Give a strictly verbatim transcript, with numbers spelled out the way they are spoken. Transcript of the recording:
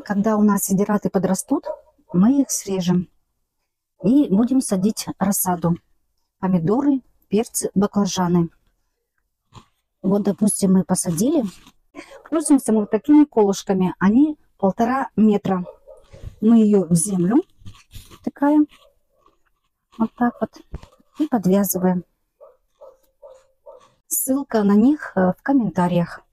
когда у нас сидираты подрастут, мы их срежем и будем садить рассаду. Помидоры, перцы, баклажаны. Вот, допустим, мы посадили. Пользуемся мы вот такими колышками. Они полтора метра. Мы ее в землю втыкаем. Вот так вот. И подвязываем. Ссылка на них в комментариях.